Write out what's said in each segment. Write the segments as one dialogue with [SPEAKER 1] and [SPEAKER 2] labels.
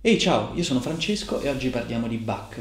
[SPEAKER 1] Ehi ciao, io sono Francesco e oggi parliamo di Bach.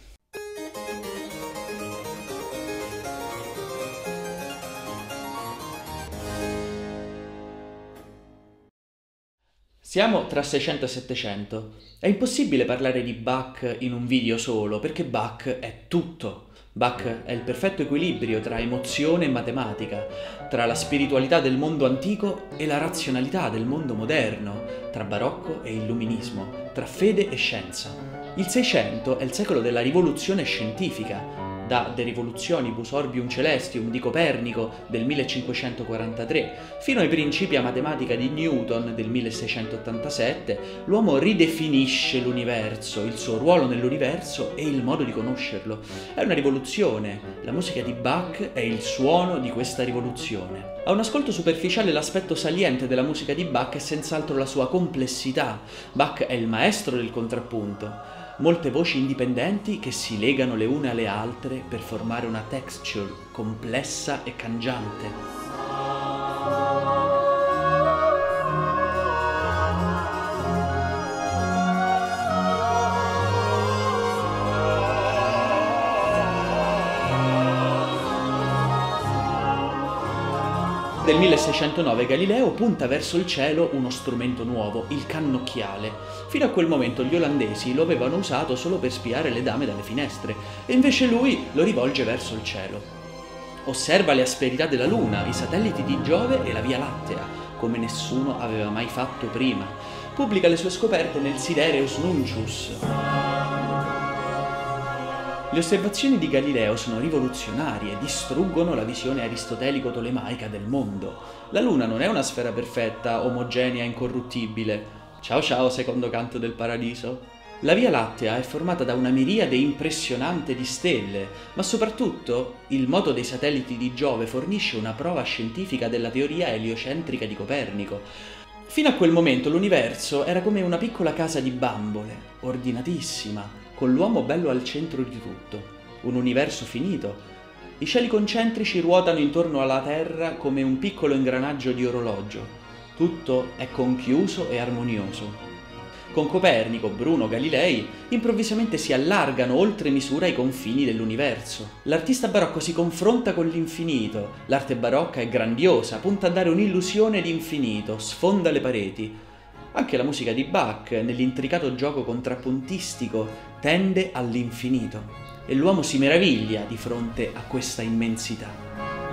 [SPEAKER 1] Siamo tra 600 e 700. È impossibile parlare di Bach in un video solo, perché Bach è tutto. Bach è il perfetto equilibrio tra emozione e matematica, tra la spiritualità del mondo antico e la razionalità del mondo moderno, tra barocco e illuminismo, tra fede e scienza. Il Seicento è il secolo della rivoluzione scientifica, da De Revolutionibus Orbium Celestium di Copernico del 1543 fino ai Principia Mathematica di Newton del 1687, l'uomo ridefinisce l'universo, il suo ruolo nell'universo e il modo di conoscerlo. È una rivoluzione. La musica di Bach è il suono di questa rivoluzione. A un ascolto superficiale l'aspetto saliente della musica di Bach è senz'altro la sua complessità. Bach è il maestro del contrappunto. Molte voci indipendenti che si legano le une alle altre per formare una texture complessa e cangiante. Del 1609 Galileo punta verso il cielo uno strumento nuovo, il cannocchiale. Fino a quel momento gli olandesi lo avevano usato solo per spiare le dame dalle finestre, e invece lui lo rivolge verso il cielo. Osserva le asperità della Luna, i satelliti di Giove e la Via Lattea, come nessuno aveva mai fatto prima. Pubblica le sue scoperte nel Sidereus Nuncius. Le osservazioni di Galileo sono rivoluzionarie, distruggono la visione aristotelico-tolemaica del mondo. La Luna non è una sfera perfetta, omogenea, incorruttibile. Ciao ciao, secondo canto del paradiso. La Via Lattea è formata da una miriade impressionante di stelle, ma soprattutto il moto dei satelliti di Giove fornisce una prova scientifica della teoria eliocentrica di Copernico. Fino a quel momento l'universo era come una piccola casa di bambole, ordinatissima, con l'uomo bello al centro di tutto, un universo finito. I cieli concentrici ruotano intorno alla Terra come un piccolo ingranaggio di orologio. Tutto è conchiuso e armonioso. Con Copernico, Bruno, Galilei, improvvisamente si allargano oltre misura i confini dell'universo. L'artista barocco si confronta con l'infinito. L'arte barocca è grandiosa, punta a dare un'illusione di infinito, sfonda le pareti. Anche la musica di Bach, nell'intricato gioco contrappuntistico, tende all'infinito e l'uomo si meraviglia di fronte a questa immensità.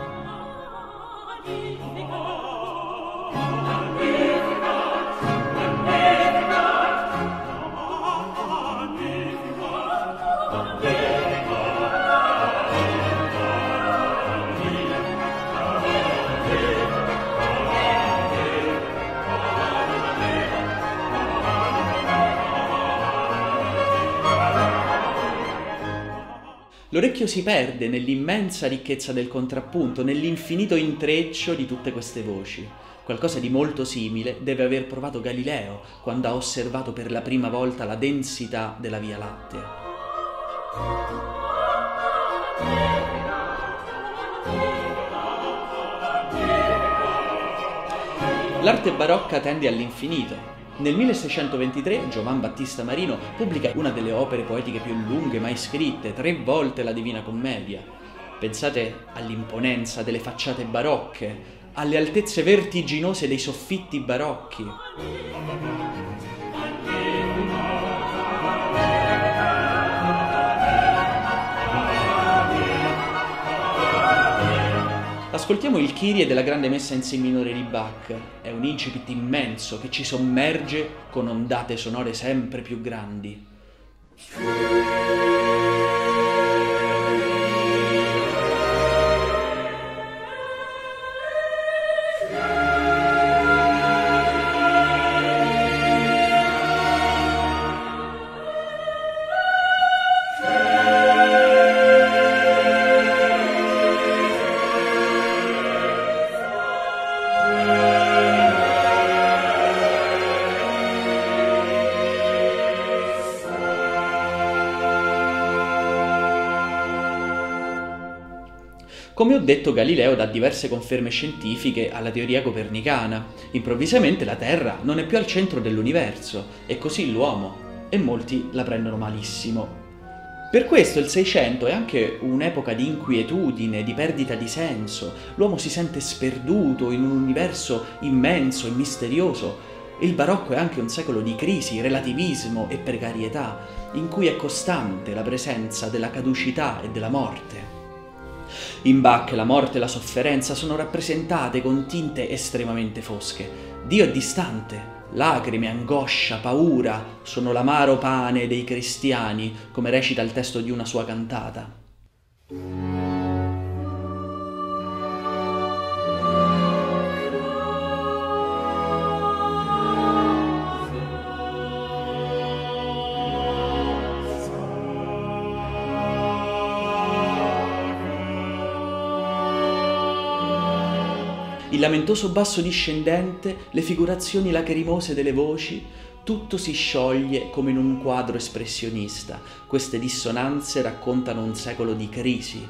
[SPEAKER 1] L'orecchio si perde nell'immensa ricchezza del contrappunto, nell'infinito intreccio di tutte queste voci. Qualcosa di molto simile deve aver provato Galileo quando ha osservato per la prima volta la densità della Via Lattea. L'arte barocca tende all'infinito. Nel 1623 Giovan Battista Marino pubblica una delle opere poetiche più lunghe mai scritte, 3 volte la Divina Commedia. Pensate all'imponenza delle facciate barocche, alle altezze vertiginose dei soffitti barocchi. Ascoltiamo il Kyrie della grande messa in Si minore di Bach. È un incipit immenso che ci sommerge con ondate sonore sempre più grandi. Come ho detto, Galileo dà diverse conferme scientifiche alla teoria copernicana. Improvvisamente la Terra non è più al centro dell'universo, e così l'uomo. e molti la prendono malissimo. Per questo il Seicento è anche un'epoca di inquietudine, di perdita di senso. L'uomo si sente sperduto in un universo immenso e misterioso. Il barocco è anche un secolo di crisi, relativismo e precarietà, in cui è costante la presenza della caducità e della morte. In Bach la morte e la sofferenza sono rappresentate con tinte estremamente fosche. Dio è distante. Lacrime, angoscia, paura sono l'amaro pane dei cristiani, come recita il testo di una sua cantata. Il lamentoso basso discendente, le figurazioni lacrimose delle voci, tutto si scioglie come in un quadro espressionista. Queste dissonanze raccontano un secolo di crisi.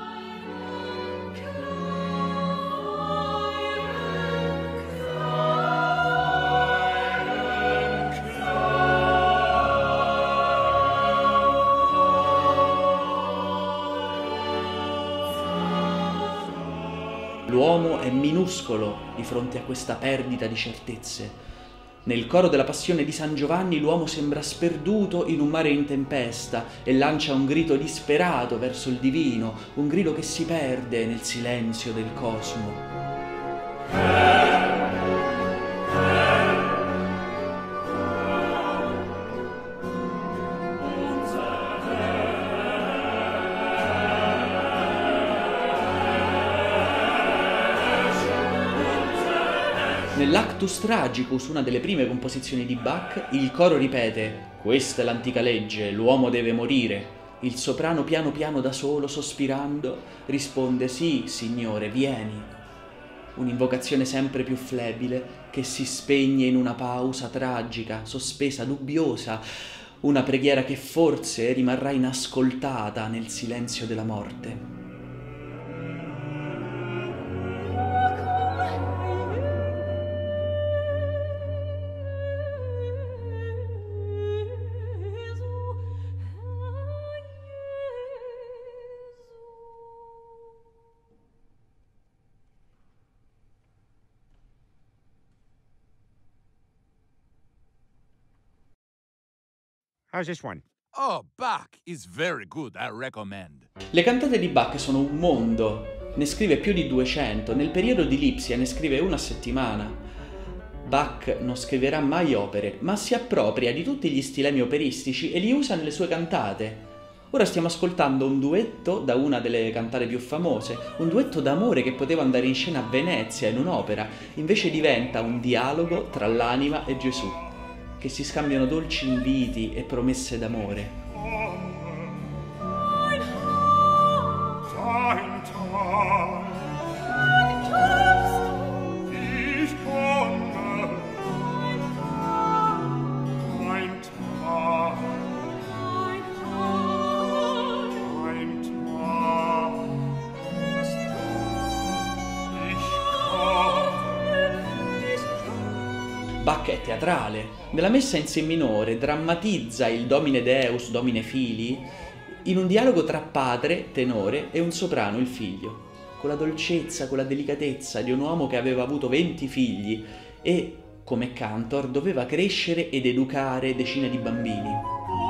[SPEAKER 1] L'uomo è minuscolo di fronte a questa perdita di certezze. Nel coro della Passione di San Giovanni l'uomo sembra sperduto in un mare in tempesta e lancia un grido disperato verso il divino, un grido che si perde nel silenzio del cosmo. Nell'Actus Tragicus, una delle prime composizioni di Bach, il coro ripete «Questa è l'antica legge, l'uomo deve morire». Il soprano piano piano da solo, sospirando, risponde «Sì, Signore, vieni». Un'invocazione sempre più flebile che si spegne in una pausa tragica, sospesa, dubbiosa, una preghiera che forse rimarrà inascoltata nel silenzio della morte.
[SPEAKER 2] How's this one?
[SPEAKER 3] Oh, Bach is very good, I recommend.
[SPEAKER 1] Le cantate di Bach sono un mondo, ne scrive più di 200, nel periodo di Lipsia ne scrive una a settimana. Bach non scriverà mai opere, ma si appropria di tutti gli stilemi operistici e li usa nelle sue cantate. Ora stiamo ascoltando un duetto da una delle cantate più famose, un duetto d'amore che poteva andare in scena a Venezia in un'opera, invece diventa un dialogo tra l'anima e Gesù, che si scambiano dolci inviti e promesse d'amore. Bach è teatrale. Nella messa in sé minore drammatizza il Domine Deus, Domine Fili, in un dialogo tra padre, tenore, e un soprano, il figlio, con la dolcezza, con la delicatezza di un uomo che aveva avuto 20 figli e, come cantor, doveva crescere ed educare decine di bambini.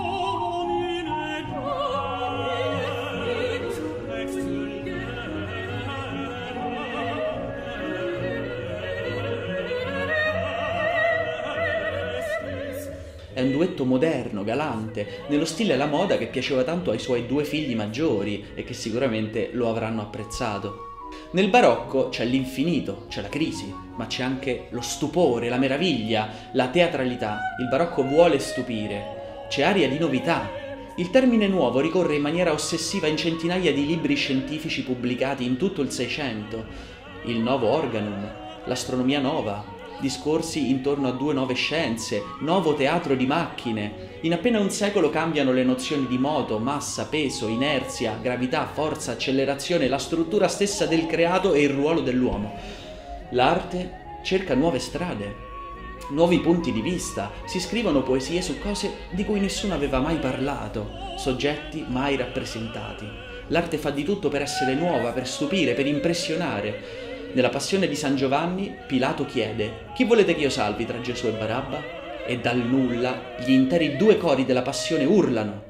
[SPEAKER 1] È un duetto moderno, galante, nello stile alla moda che piaceva tanto ai suoi 2 figli maggiori e che sicuramente lo avranno apprezzato. Nel barocco c'è l'infinito, c'è la crisi, ma c'è anche lo stupore, la meraviglia, la teatralità. Il barocco vuole stupire, c'è aria di novità. Il termine nuovo ricorre in maniera ossessiva in centinaia di libri scientifici pubblicati in tutto il Seicento. Il nuovo organum, l'astronomia nova, discorsi intorno a 2 nuove scienze, nuovo teatro di macchine. In appena un secolo cambiano le nozioni di moto, massa, peso, inerzia, gravità, forza, accelerazione, la struttura stessa del creato e il ruolo dell'uomo. L'arte cerca nuove strade. nuovi punti di vista, si scrivono poesie su cose di cui nessuno aveva mai parlato, soggetti mai rappresentati. L'arte fa di tutto per essere nuova, per stupire, per impressionare. Nella Passione di San Giovanni, Pilato chiede: chi volete che io salvi tra Gesù e Barabba? E dal nulla gli interi 2 cori della Passione urlano.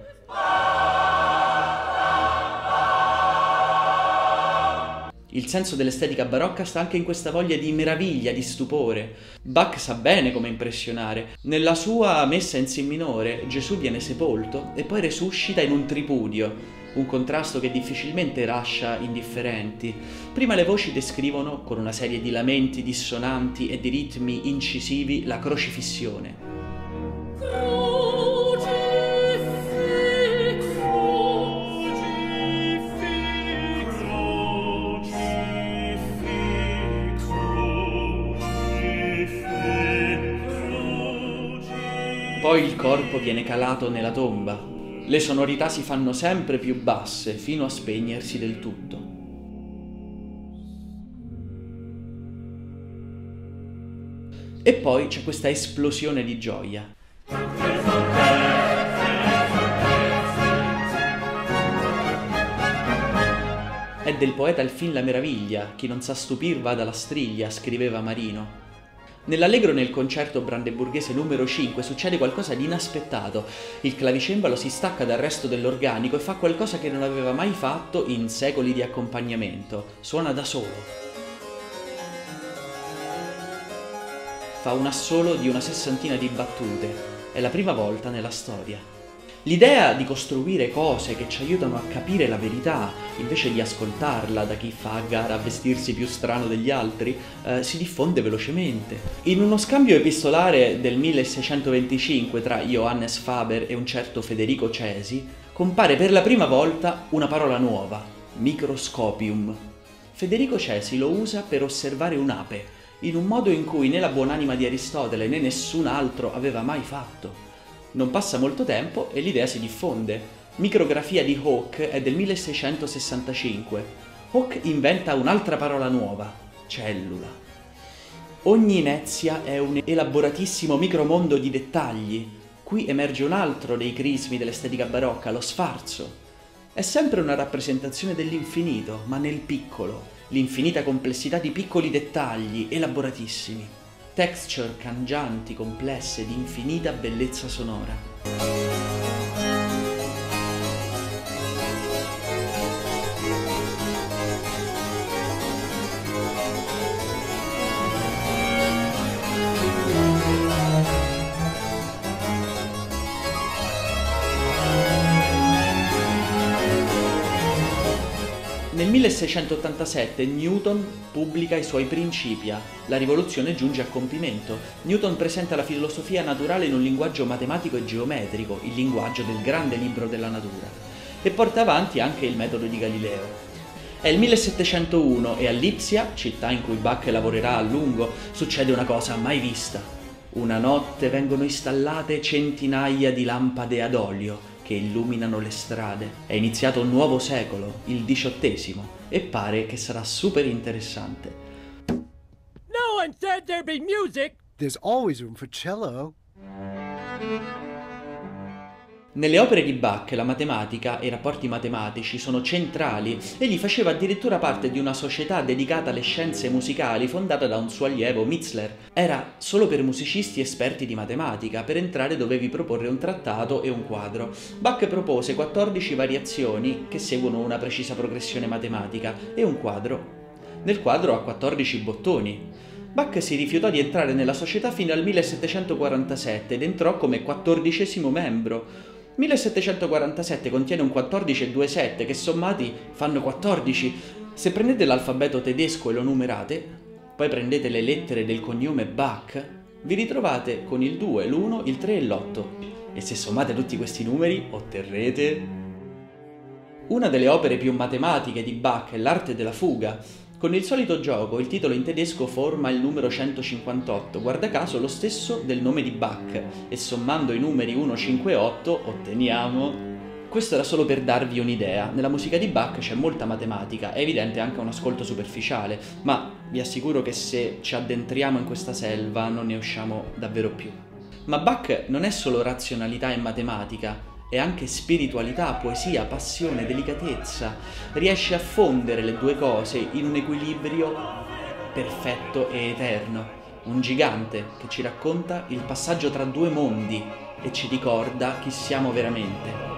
[SPEAKER 1] Il senso dell'estetica barocca sta anche in questa voglia di meraviglia, di stupore. Bach sa bene come impressionare. Nella sua Messa in Si minore, Gesù viene sepolto e poi resuscita in un tripudio, un contrasto che difficilmente lascia indifferenti. Prima le voci descrivono, con una serie di lamenti dissonanti e di ritmi incisivi, la crocifissione. Poi il corpo viene calato nella tomba. Le sonorità si fanno sempre più basse fino a spegnersi del tutto. E poi c'è questa esplosione di gioia. È del poeta il fin la meraviglia, chi non sa stupir va dalla striglia, scriveva Marino. Nell'Allegro nel concerto brandeburghese numero 5 succede qualcosa di inaspettato. Il clavicembalo si stacca dal resto dell'organico e fa qualcosa che non aveva mai fatto in secoli di accompagnamento. Suona da solo. Fa un assolo di una 60ina di battute. È la prima volta nella storia. L'idea di costruire cose che ci aiutano a capire la verità, invece di ascoltarla da chi fa a gara a vestirsi più strano degli altri, si diffonde velocemente. In uno scambio epistolare del 1625 tra Johannes Faber e un certo Federico Cesi, compare per la prima volta una parola nuova, microscopium. Federico Cesi lo usa per osservare un'ape, in un modo in cui né la buonanima di Aristotele né nessun altro aveva mai fatto. Non passa molto tempo e l'idea si diffonde. Micrografia di Hooke è del 1665. Hooke inventa un'altra parola nuova, cellula. Ogni inezia è un elaboratissimo micromondo di dettagli. Qui emerge un altro dei crismi dell'estetica barocca, lo sfarzo. È sempre una rappresentazione dell'infinito, ma nel piccolo, l'infinita complessità di piccoli dettagli elaboratissimi. Texture cangianti, complesse, di infinita bellezza sonora. Nel 1687 Newton pubblica i suoi Principia. La rivoluzione giunge a compimento. Newton presenta la filosofia naturale in un linguaggio matematico e geometrico, il linguaggio del grande libro della natura, e porta avanti anche il metodo di Galileo. È il 1701 e a Lipsia, città in cui Bach lavorerà a lungo, succede una cosa mai vista. Una notte vengono installate centinaia di lampade ad olio che illuminano le strade. È iniziato un nuovo secolo, il XVIII, e pare che sarà super interessante.
[SPEAKER 4] No one said there'd be music!
[SPEAKER 5] There's always room for cello.
[SPEAKER 1] Nelle opere di Bach la matematica e i rapporti matematici sono centrali. Egli faceva addirittura parte di una società dedicata alle scienze musicali fondata da un suo allievo Mitzler. Era solo per musicisti esperti di matematica, per entrare dovevi proporre un trattato e un quadro. Bach propose 14 variazioni che seguono una precisa progressione matematica e un quadro. Nel quadro ha 14 bottoni. Bach si rifiutò di entrare nella società fino al 1747 ed entrò come 14° membro. 1747 contiene un 14 e 2 7 che sommati fanno 14. Se prendete l'alfabeto tedesco e lo numerate, poi prendete le lettere del cognome Bach, vi ritrovate con il 2, l'1, il 3 e l'8. E se sommate tutti questi numeri otterrete... Una delle opere più matematiche di Bach è l'arte della fuga. Con il solito gioco, il titolo in tedesco forma il numero 158, guarda caso lo stesso del nome di Bach, e sommando i numeri 1, 5 e 8 otteniamo... Questo era solo per darvi un'idea. Nella musica di Bach c'è molta matematica, è evidente anche un ascolto superficiale, ma vi assicuro che se ci addentriamo in questa selva non ne usciamo davvero più. Ma Bach non è solo razionalità e matematica, è anche spiritualità, poesia, passione, delicatezza. Riesce a fondere le due cose in un equilibrio perfetto e eterno. Un gigante che ci racconta il passaggio tra due mondi e ci ricorda chi siamo veramente.